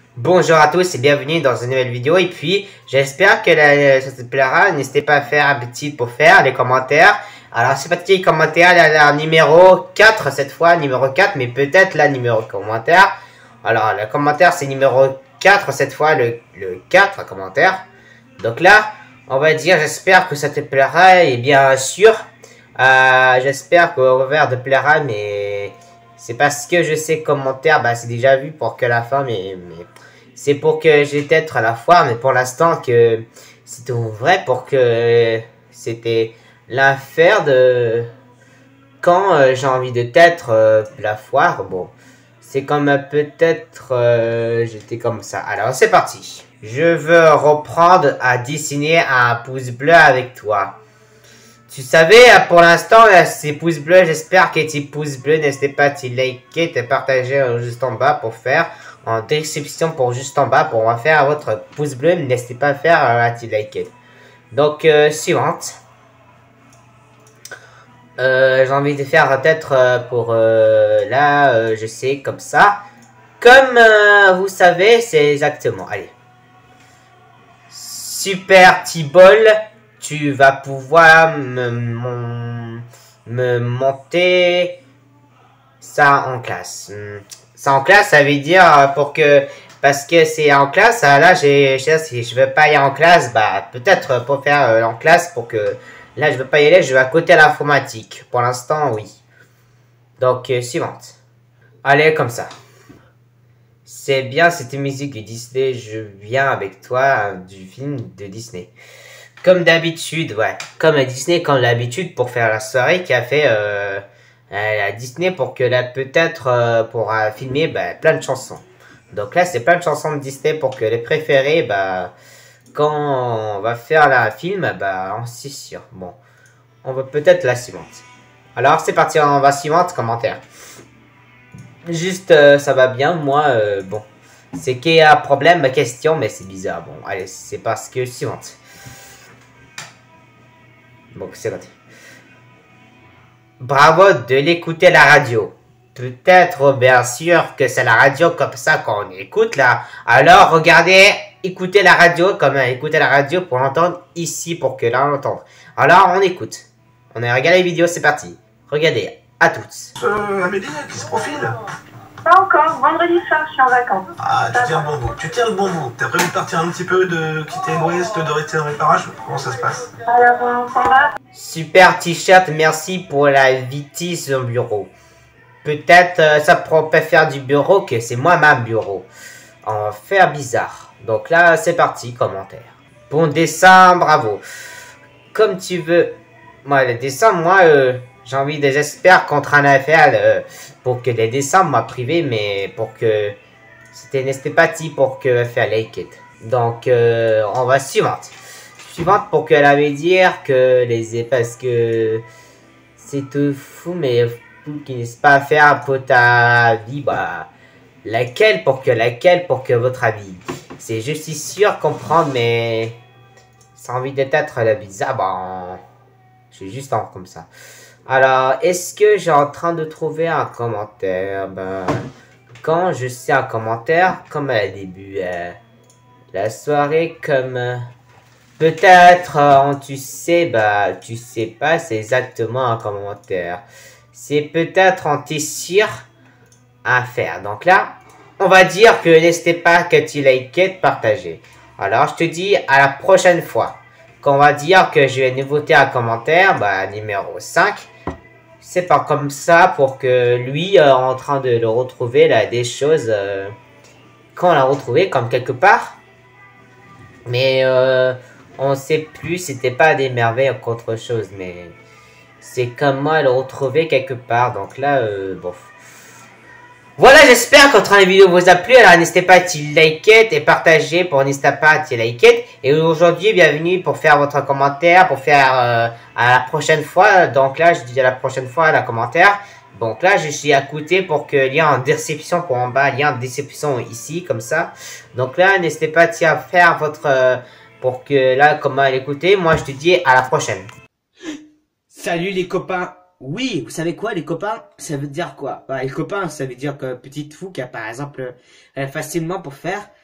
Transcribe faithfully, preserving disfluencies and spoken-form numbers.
Bonjour à tous et bienvenue dans une nouvelle vidéo. Et puis, j'espère que la, ça te plaira. N'hésitez pas à faire un petit pour faire les commentaires. Alors, c'est parti, les commentaires. La, la numéro quatre cette fois, numéro quatre, mais peut-être la numéro commentaire. Alors, le commentaire, c'est numéro quatre cette fois, le, le quatre commentaire. Donc là, on va dire, j'espère que ça te plaira. Et bien sûr, euh, j'espère que Over te plaira, mais c'est parce que je sais commentaire, bah c'est déjà vu pour que la fin, mais, mais c'est pour que j'ai peut-être à la foire, mais pour l'instant que c'était vrai pour que c'était l'affaire de quand euh, j'ai envie de t'être euh, la foire. Bon, c'est comme euh, peut-être euh, j'étais comme ça. Alors c'est parti. Je veux reprendre à dessiner un pouce bleu avec toi. Tu savais, pour l'instant, ces pouces bleus, j'espère que tes pouces bleus, n'hésitez pas à te liker, te partager juste en bas pour faire, en description pour juste en bas, pour faire votre pouce bleu, n'hésitez pas à faire à te liker. Donc, euh, suivante. Euh, j'ai envie de faire peut-être euh, pour euh, là, euh, je sais, comme ça. Comme euh, vous savez, c'est exactement, allez. Super T-Ball. Tu vas pouvoir me, mon, me monter ça en classe. Ça en classe, ça veut dire pour que... Parce que c'est en classe, là, j'ai, si je veux pas y aller en classe, bah, peut-être pour faire euh, en classe, pour que... Là, je veux pas y aller, je vais à côté à l'informatique. Pour l'instant, oui. Donc, euh, suivante. Allez, comme ça. C'est bien cette musique de Disney, je viens avec toi du film de Disney. Comme d'habitude, ouais. Comme à Disney, comme d'habitude, pour faire la soirée qui a fait euh, à Disney pour que là, peut-être, euh, pour euh, filmer bah, plein de chansons. Donc là, c'est plein de chansons de Disney pour que les préférés, bah, quand on va faire la film, bah, on c'est sûr. Bon, on va peut-être la suivante. Alors, c'est parti, on va suivante, commentaire. Juste, euh, ça va bien, moi, euh, bon. C'est qu'il y a un problème, ma question, mais c'est bizarre. Bon, allez, c'est parce que suivante. Bon, c'est parti. Bravo de l'écouter à la radio. Peut-être, bien sûr, que c'est la radio comme ça qu'on écoute là. Alors, regardez, écoutez la radio, comme écoutez la radio pour l'entendre ici, pour que là on l'entende. Alors, on écoute. On a regardé la vidéo, c'est parti. Regardez, à toutes. Euh, Amélie, qui se profile? Pas encore, vendredi soir, je suis en vacances. Ah, tu tiens le bon bout, tu tiens le bon bout. T'as prévu de partir un petit peu, de quitter l'ouest, de rester dans les parages? Comment ça se passe? Alors, on s'en va. Super t-shirt, merci pour la vitesse au bureau. Peut-être euh, ça peut faire du bureau que c'est moi ma bureau. On va faire bizarre. Donc là, c'est parti, commentaire. Bon dessin, bravo. Comme tu veux. Moi, le dessin, moi, euh, j'ai envie de, j'espère qu'on train à faire euh, pour que les dessins, moi, privé, mais pour que c'était n'était pas petit pour que faire like it. Donc, euh, on va suivante. Suivante pour qu'elle avait dire que les parce que c'est tout fou, mais qui n'est pas faire pour ta vie, bah, laquelle pour que laquelle pour que votre avis. C'est je suis sûr comprendre, mais ça a envie d'être la bizarre, bah, je suis juste en comme ça. Alors, est-ce que j'ai en train de trouver un commentaire? Ben, quand je sais un commentaire, comme à début, euh, la soirée, comme euh, peut-être, euh, tu sais, bah, tu sais pas, c'est exactement un commentaire. C'est peut-être en t'es sûr à faire. Donc là, on va dire que n'hésitez pas que tu likes, partager. Alors, je te dis à la prochaine fois. Qu'on va dire que je vais nouveauté un commentaire, bah, numéro cinq. C'est pas comme ça pour que lui, euh, en train de le retrouver, là, des choses, euh, qu'on l'a retrouvé comme quelque part. Mais, euh, on sait plus, c'était pas des merveilles ou autre chose, mais c'est comme moi le retrouver quelque part. Donc là, euh, bon. Voilà, j'espère qu'en train de vidéo vous a plu. Alors n'hésitez pas à liker et partager pour n'hésitez pas à liker. Et aujourd'hui, bienvenue pour faire votre commentaire, pour faire euh, à la prochaine fois. Donc là, je dis à la prochaine fois la commentaire. Donc là, je suis à côté pour que lien en description pour en bas, lien en description ici, comme ça. Donc là, n'hésitez pas à faire votre... Euh, pour que là, comment l'écouter. Moi, je te dis à la prochaine. Salut les copains. Oui, vous savez quoi les copains? Ça veut dire quoi? Bah, les copains, ça veut dire que petite fou qui a par exemple euh, facilement pour faire